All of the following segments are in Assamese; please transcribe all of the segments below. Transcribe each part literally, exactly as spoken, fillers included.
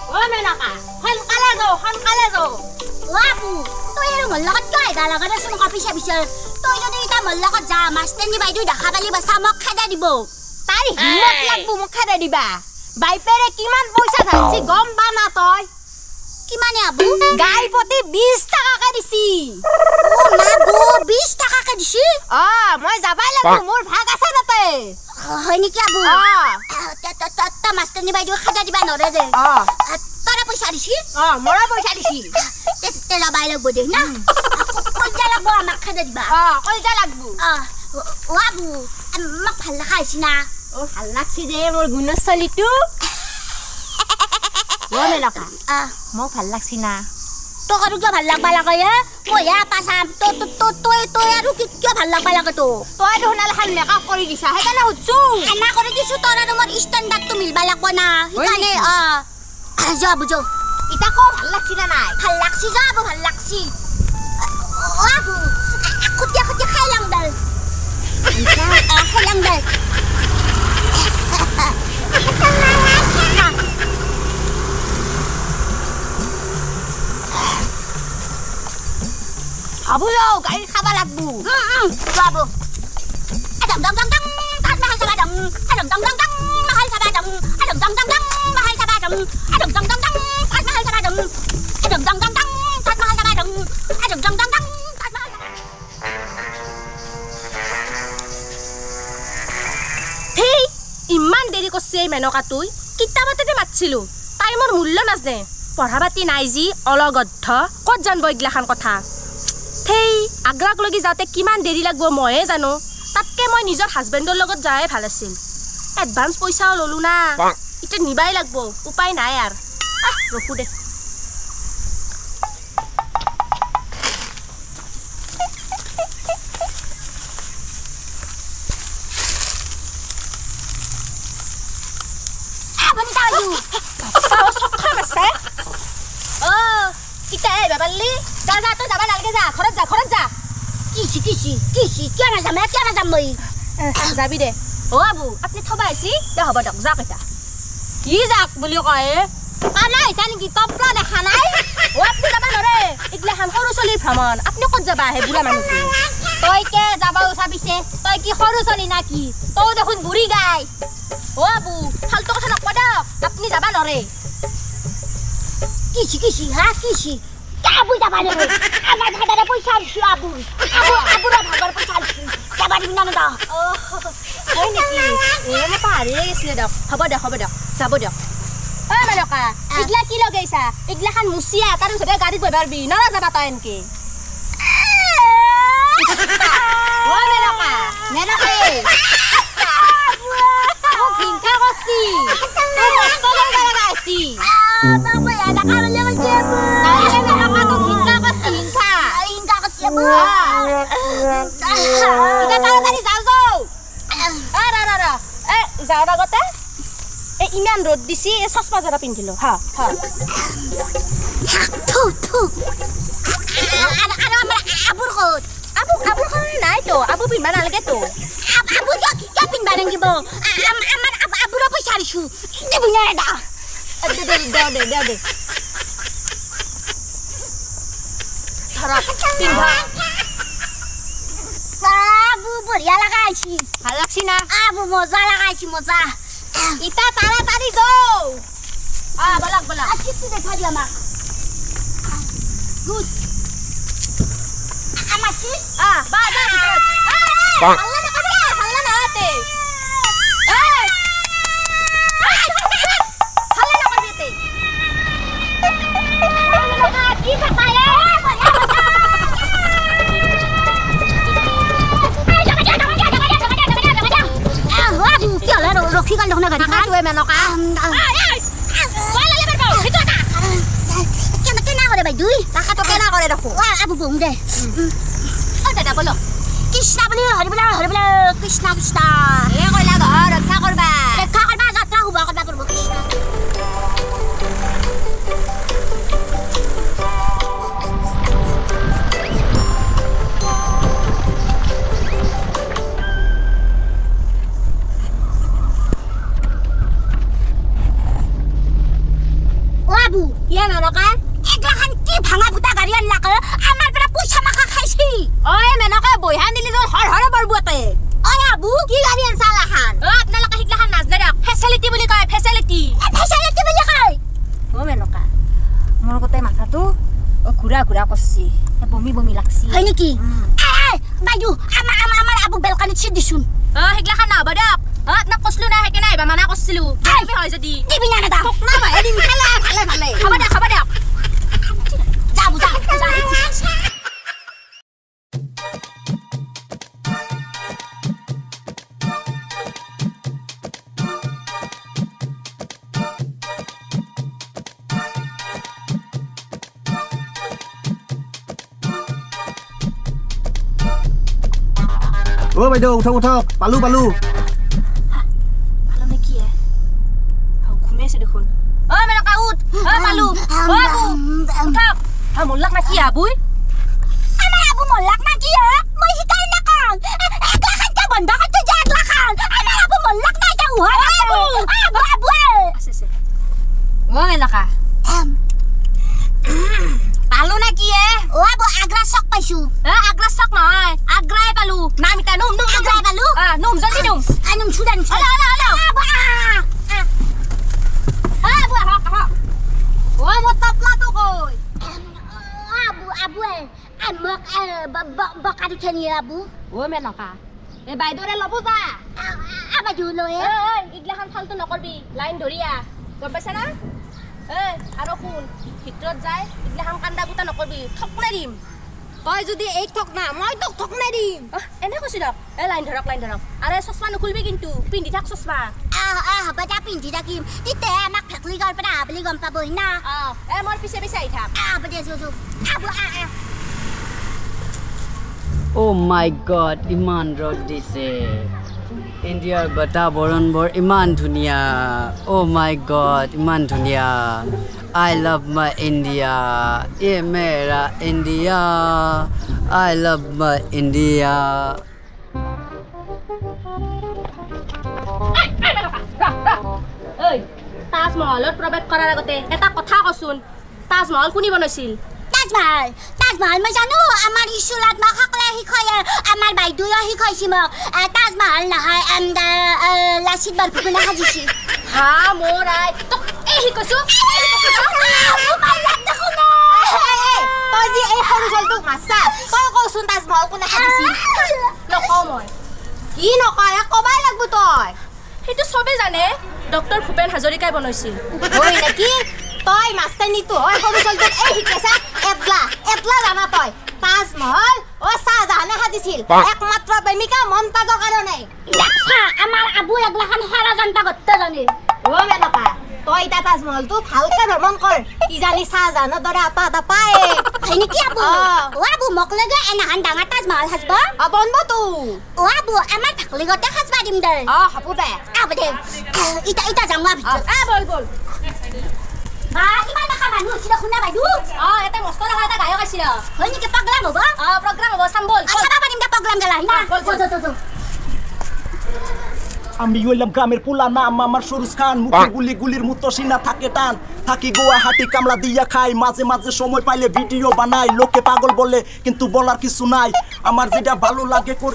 অ মেনকা সোনকালে যাও সোনকালে যাও বাবু তই আৰু মোৰ লগত কিয় আহিবা লগতে চোন কপিছে বিচাৰ তই যদি এতিয়া মোৰ লগত যা মাষ্টাৰনী বাইদেউ দেখা পালি বাছা মোক খেদা দিব তাই হিম্মত লাগবো মোক খেদা দিবা বাইপেৰে কিমান পইচা ধাৰছি গম পা না তই কিমানে আবু গাই প্ৰতি বিশ টাকাকে দিছি ও মা গো বিশ টাকাকে দিছি অ মই যাবাই লাগবো মোৰ ভাগ আছে তাতে হয় নেকি আবু অ ত মাষ্টাৰনী বাইদেউ খেদা দিবা নৰে যে অ তৰা পইচা দিছি অ মৰা পইচা দিছি তে লবাই লাগব দে না কইজা লাগব আমাক খেদা দিবা অ কইজা লাগবো অ ও আবু আমাক ভাল লাগা হৈছি না ও ভাল লাগছি দে মোৰ গুণৰ চলিটো ও মেনকা আ মোক ভাল লাগছি না তোক আৰু কিয় ভাল লাগবা লাগে এ মই ইয়া পাছাম তো তো তই তই আৰু কিয় ভাল লাগবা লাগে তো তই দেখোন আলহান মেকআপ কৰি দিছা সেইকাৰণে সুধছো খানা কৰি দিছো তোৰ আৰু মোৰ ষ্টেণ্ডাৰ্ডটো মিলবা লাগব না সেইকাৰণে অ যা বুজো ইটা কো ভাল লাগছি না নাই ভাল লাগছি যা আবু ভাল লাগছি ও আবু খুতিয়া খুতিয়া খাই লাং দল ইটা খাই লাং দল আবু যাও গাড়ী খাবা লাগবো বাবু আদম দম দম দম তাত mahal sa badam আদম দম দম দম mahal sa badam আদম দম দম দম mahal sa badam আদম দম দম দম তাত mahal sa badam আদম দম দম দম তাত mahal sa badam আদম দম দম দম তাত mahal হেই ইমান দেৰি কৰছে মেনকা তুই কিতাপতে মাতছিলো তাই মোৰ মূল্য নাজনে পঢ়া পাতি নাই যি অলগদ্ধ ক'ত জানব এইগিলাখান কথা হেই আগ্ৰাক লগি যাওঁতে কিমান দেৰি লাগব ময়ে জানো তাতকে মই নিজৰ হাজবেণ্ডৰ লগত যায়ে ভাল আছিল এডভান্স পইচাও ললো না এতিয়া নিবাই লাগব উপায় নাই আৰ আহ ৰখো দে আপনি তাইও তাও সক্ষম আছে ও ইটা এ বাবালি যা যা তো যাবা নালগে যা ঘৰত যা ঘৰত যা কিছি কিছি কিছি কিয় না যাম কিয় না যাম মই যাবি দে ও আবু আপনি থবা আছি দে হ'ব দক যাক এটা কি যাক বুলি কয় কানা হৈছে নেকি তপলা দেখা নাই ও আপনি যাবা নৰে এইগিলাখান সৰু চলিৰ ভ্ৰমণ আপনি ক'ত যাবা হে বুঢ়া মানুহটো তই কে যাবা চাবিছে তই কি সৰু চলি না কি তই দেখোন বুঢ়ী গাই ও আবু ফালতু কথা নকবা দক আপনি যাবা নৰে কিছি কিছি হা কিছি কাবু যাবা নে আমার ঘাটারে পয়সা দিছি আবু আবু আবুরা ভাগর পয়সা দিছি যাবা দিবি না না ও হয় নেকি এ মই পাহৰি গৈছিলে দক হ'ব দক হ'ব দক যাব দক ও মেনকা ইগলা কি লগাইছা ইগলাখান মুচিয়া তাৰ পিছতে গাড়ীত বহি পাৰবি নৰা যাবা তই এনকে ও মেনকা মেনকা ও ভিংকা কস্তি ও মস্ত লগা লগা আছি বাবা ya nak kamu jangan cebu নাই মেনকা তো ভিংকা কস্তি ভিংকা inga ke cebu ইটা তাড়াতাড়ি যাও যাও আ রা রা রা এ যাওয়ার আগতে এ ইমান রোদ দিছি এ চশমা জৰা পিন্ধিলো হা হা thu thu ada ada আমার abur kot আবু আবু নাই তো আবু পিনবা নালাগে তো abu yo yo pin barang gibo আমার abura পয়সা দিছু দিবি না দা দে দে দে দে দে দে ধরা পিনবা abu বড়িয়া লাগাইছি ভাল লাগছি না abu মজা লাগাইছি মজা ইটা তাড়াতাড়ি যাও আ বলাক বলাক আজকে তুই দেখা দি আমার গুড আমাসি আ বা যা ভিতৰত বাহ। হাল্লা না করবে হাল্লা না আতে এ হাল্লা না করবে তে কি পাতায় রক্ষী কাল দেখুন গাড়ি থাকা তুই মেনকা কেনা করে ভাই দুই টাকা তো কেনা করে রাখো আবু বং দে ও দাদা বলো কৃষ্ণ বলি হরি বলে হরি বলে কৃষ্ণ কৃষ্ণ এ কইলা ঘর রক্ষা করবা দেখা করবা যাত্রা হুবা করবা করবো কৃষ্ণ আবু ইয়া মেনকা এগলাখান কি ভাঙা বুটা গাড়ী আনলাকে আমাৰ পৰা পইচা মাখা খাইছি অয় মেনকা বইহা নিলি তো হৰ হৰ বৰবুতে অয় আবু কি গাড়ী আনছালাখান অ আপোনালোকে হিগলাখান নাজনে দিয়ক ফেচিলিটি বুলি কয় ফেচিলিটি ফেচিলিটি বুলি কয় ও মেনকা মোৰ গোটেই মাথাটো ও ঘুৰা ঘুৰা কৰছি বমি বমি লাগছি হয় নেকি এই বাইদু আমাৰ আমাৰ আবু বেলকানিত ছিট দিছোন অ হিগলাখান না হ'ব দিয়ক অ আপোনাক কৈছিলো না হেকে নাই মানা কৰিছিলো কি হয় যদি দিবি না দাদা না ভাই দিম খালা ভালে ভালে হ'ব দিয়ক হ'ব দিয়ক যা বুজা যা ও বাইদেউ উঠক উঠক পালো পালো ভালো নেকি এ হাও ঘুমেছে দেখোন অ মেনকা উঠ অ পালো অ আবু উঠক হা মোল্লাক না কি আবুই আমাৰ আবু মল্লাক না কি মই শিকাই না কাম এগলাখান কে বন্ধ করতে যা এগলাখান আমাৰ আবু মল্লাক না যা উহা আবু আবু আবু আছে আছে ও মেনকা পালো না কি এ ও আবু আগ্রা চক পাইছো এ আগ্ৰা চক নহয় আগ্ৰাই পালো নাম ইটা নুম নুম আগ্ৰাই পালো? অ নুম জলদি নুম আনুম সুদান হলো হলো হলো আবু অ আবু আহক আহক ও মোৰ তপলাটো কই আবু আবু আমক বকাদি খেনি আবু ও মেনকা এ বাইদৰে লব যা আবাদু লয়ে এ ইগলাখান ফালতু নকৰবি লাইন ধৰিয়া গম পাইছা না এ আৰু শুন ভিতৰত যায় ইগলাখান কান্দা গুটা নকৰবি ঠক নাই দিম তই যদি এই ঠক না মই তোক ঠক নাই দিম এনে কৈছো দিয়ক এ লাইন ধৰক লাইন ধৰক আৰু চশমা নুখুলবি কিন্তু পিন্ধি থাক চশমা আহ আহ বাজা পিন্ধি থাকিম তেতিয়া আমাক ফেকলি গাৰ পৰা আবলি গম পাবই না অ এ মোৰ পিছে পিছে আহি থাক আহ বাজা জু জু আবু আহ আহ Oh my god, iman rod dise. India bata boron bor iman dunia. Oh my god, iman dunia. I love my India. Ye mera India. I love my India. ঐ তাজমহলত প্ৰৱেশ কৰাৰ আগতে এটা কথা কচোন তাজমহল কোনি বনাইছিল তাজমহল তাজমহল মই জানো আমাৰ স্কুলত মোক সকলোৱে শিকায় আমাৰ বাইদেউও শিকাইছে মোক তাজমহল নহয় লাচিত বৰফুকনে সাজিছিল হা মোৰ আই তোক এই শিকাইছো তই যি এই সৰু জলটোক মাছা তই কচোন তাজমহল কোনে সাজিছিল নকওঁ মই কি নকয় কবাই লাগব তই সেইটো চবে জানে ডক্টৰ ভূপেন হাজৰিকাই বনাইছিল হয় নেকি তই মাষ্টাৰনীটো হয় সৰু জলটোক এই শিকাইছা এতলা এতলা জানা তই তাজমহল ও শাহজাহানে সাজিছিল একমাত্ৰ প্ৰেমিকা মমতাজৰ কাৰণে আমাৰ আবু এগলাখান হেৰা জনতা গত্তা জানে ও মেনকা তই এটা তাজমহলটো ভালকে ভ্ৰমণ কৰ কিজানি শাহজাহানৰ দৰে আপা এটা পায় হয় নেকি আবু অ আবু মোক লাগে এনাহান ডাঙৰ তাজমহল সাজব বন্ধটো অ আবু আমাৰ থাকলি গতে সাজবা দিম দে অ হ'ব দে আবু দে ইটা ইটা যাম ভিতৰত এ বল বল বা ইমান দেখা মানুহ আছিল শুনা বাইদেউ অ এটা মস্ত লগা এটা গায়ক আছিল হয় নেকি প্ৰগ্ৰাম হ'ব অ প্ৰগ্ৰাম হ'ব চাম বল আচ্ছা বাবা দিম দে প্ৰগ্ৰাম গেলা না বল, বল। আমি হইলাম গ্রামের পোলা নাম আমার সরুজ খান মুখে গুলি গুলির মতো সিনা থাকে টান থাকি গুয়াহাটি কামলা দিয়া খাই মাঝে মাঝে সময় পাইলে ভিডিও বানাই লোকে পাগল বলে কিন্তু বলার কিছু নাই আমার যেটা ভালো লাগে কর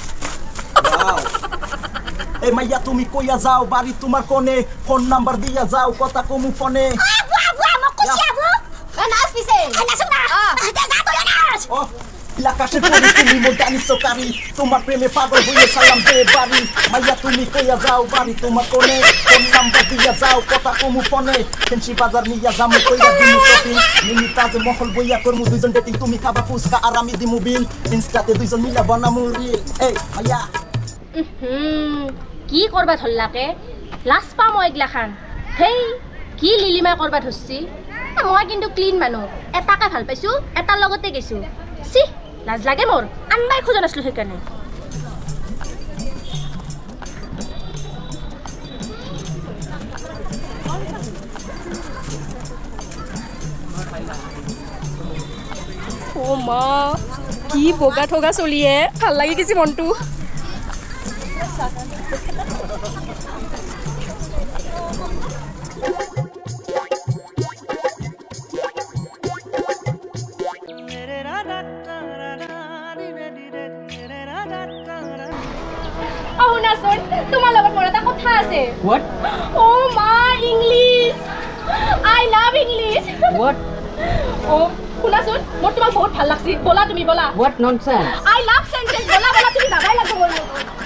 এই মাইয়া তুমি কইয়া যাও বাড়ি তোমার কোনে ফোন নাম্বার দিয়া যাও কথা কমু ফোনে আবু আবু আমাক কইছি আবু এ নাচ পিছে নাচো না দে গা তোলে নাচ ও লাকাশে পড়ি তুমি মোটানি সকারি তোমার প্রেমে পাগল হয়ে সালাম দে বাড়ি মাইয়া তুমি কইয়া যাও বাড়ি তোমার কোনে ফোন নাম্বার দিয়া যাও কথা কমু ফোনে ফেন্সি বাজার নিয়া যামু কইয়া দিমু শপিং মিনি তাজ মহল বইয়া করমু দুইজন ডেটিং তুমি খাবা ফুসকা আর আমি দিমু বিল ইনস্টাতে দুইজন মিলা বানামু রিল এই মাইয়া হুম কি করবা ধরলাকে লাজ পাম মই এগলাখান হেই কি লিলিমা করবা ধরছি মই কিন্তু ক্লিন মানুহ এটাকে ভাল পাইছো এটাৰ লগতে গেছো সি লাজ লাগে মোৰ আনবাই খোজা নাছিলো সেইকাৰণে ও মা কি বগা ঠগা চলিয়ে ভাল লাগি গেছি মনটো আছে What? Oh my English. I love English. What? Oh, শুনাচোন মোৰ তোমাক বহুত ভাল লাগছি বলা তুমি বলা What nonsense? I love sentence বলা বলা তুমি যাবাই লাগিব মোৰ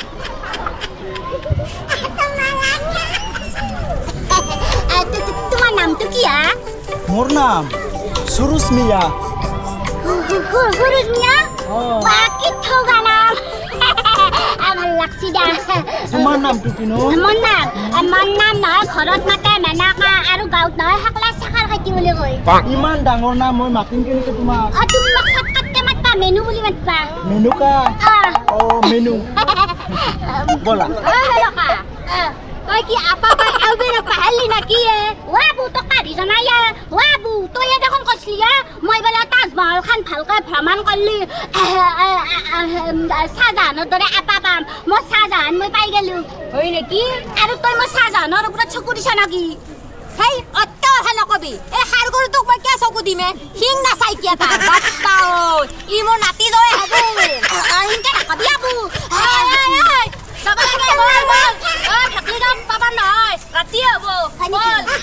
তোমাৰ নামটো কি আ মোৰ নাম সুৰুজ মিয়া সুৰুজ মিয়া বাকি থগা নাম আমার লাগছি দা তোমাৰ নামটো কিনো মোৰ নাম মোৰ নাম নহয় ঘৰত মাতে মেনাকা আৰু গাঁৱত নহয় হাকলা চাকাৰ খাইতি বুলি কয় ইমান ডাঙৰ নাম মই মাতিম কেনেকে তোমাক অ তুমি মোক সাতকাটকে মাতবা মেনু বুলি মাতবা মেনুকা অ মেনু বলা অ হেলকা তই কি আপা পাই আউবে না পাহলি নাকি এ ওয়াবু তো কাৰি জনায়া ওয়াবু তই দেখোন কইছিলি মই বলা তাজমহল খান ভালকৈ ভ্ৰমণ কৰলি শাহজাহানৰ দৰে আপা পাম মই শাহজাহান মই পাই গেলো হয় নেকি আৰু তই মই শাহজাহানৰ ওপৰত চকু দিছা নাকি হেই অত্য কথা নকবি এই সাৰ গৰু তোক মই কিয় চকু দিমে হিং নাচাই কিয়া তাৰ বাপ্পা ঐ ই মোৰ নাতি দৰে হ'ব হিংকে নাকবি আবু যাব লাগে বল বল অ থাকলি যাম পাবা নহয় ৰাতি হ'ব বল